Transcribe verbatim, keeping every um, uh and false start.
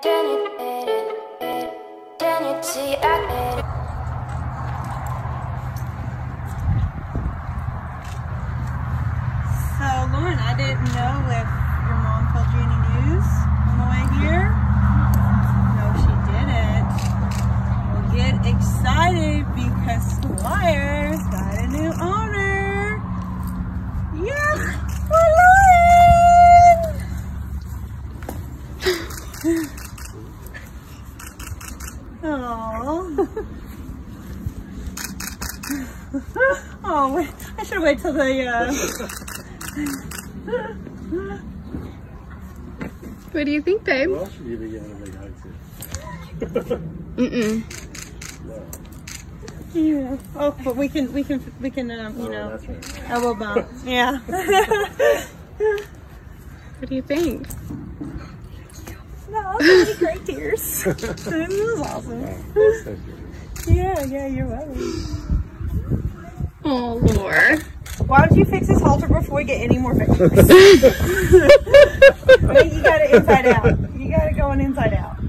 Lauren, I didn't know if your mom told you any news on the way here. No, she didn't. Well, get excited because Squire's got a new owner. Yeah, for Lauren. Aww. Oh, wait. I should wait till the, uh... What do you think, babe? Well, should you be getting a big hug too? Mm-mm. No. Yeah. Oh, but we can, we can, we can, um, you Oh, know, that's right. elbow bump. Yeah. What do you think? No, so many great tears. This was awesome. Oh, so Yeah, yeah, you're welcome. Oh, Lord. Why don't you fix this halter before we get any more pictures? I mean, you got it inside out. You got it going inside out.